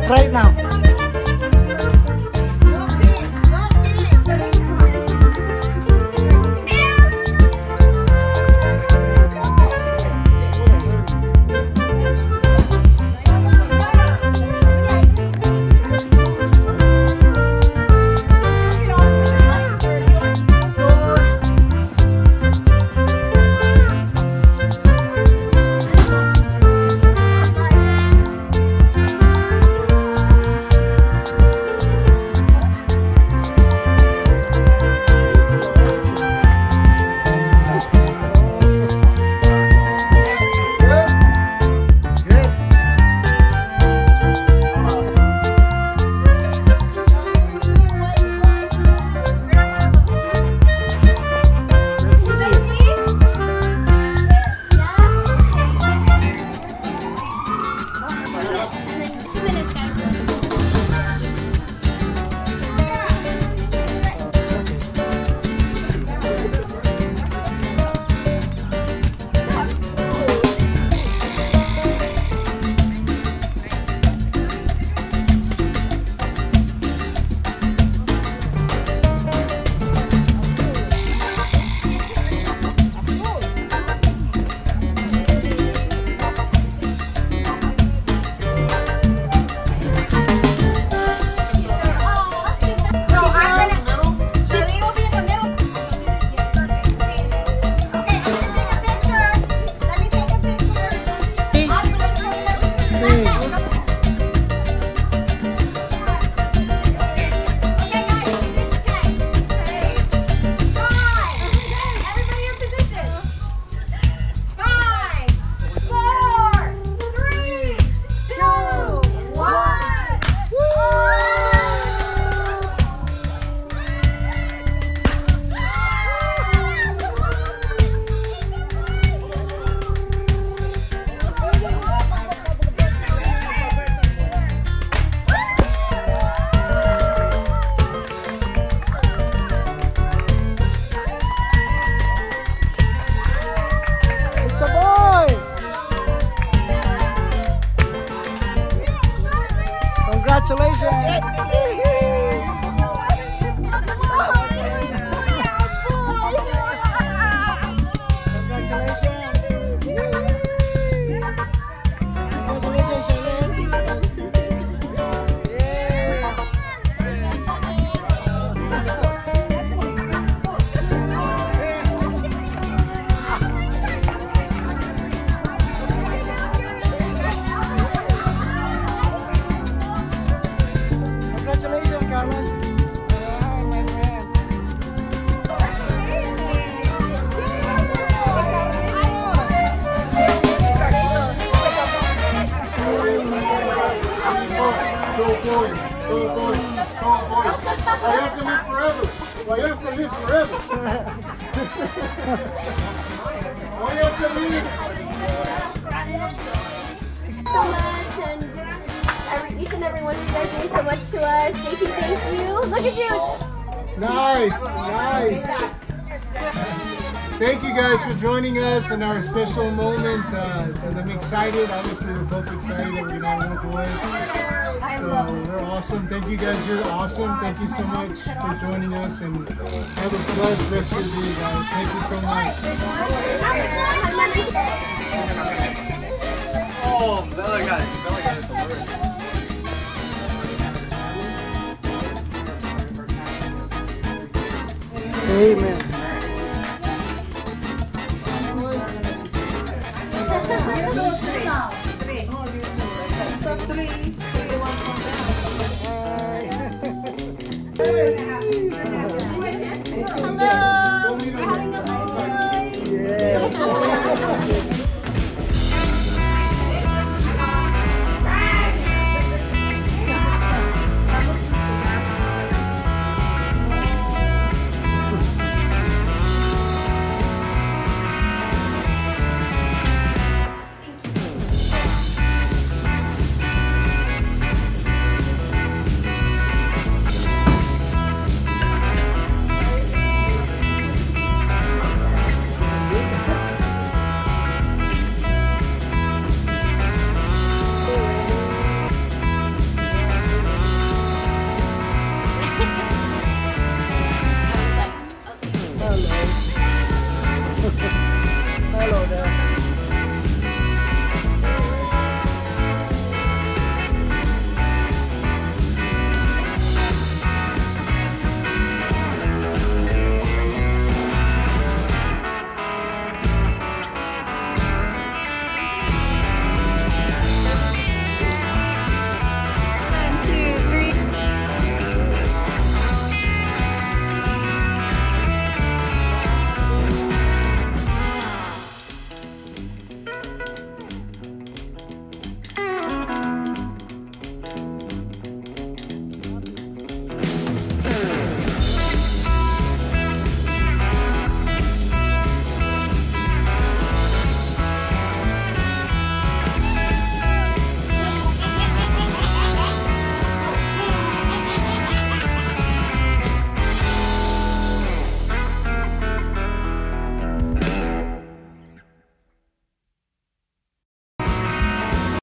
right now. So much, and each and every one of you guys mean so much to us. JT, thank you. Look at you. Nice, nice. Thank you guys for joining us in our special moment. And I'm excited. Obviously, we're both excited that we're gonna walk away. So we're awesome. Thank you guys. You're awesome. Thank you so much for joining us, and have a blessed rest of your day, guys. Thank you so much. Oh, Bella got it. Bella got it. Amen. Three.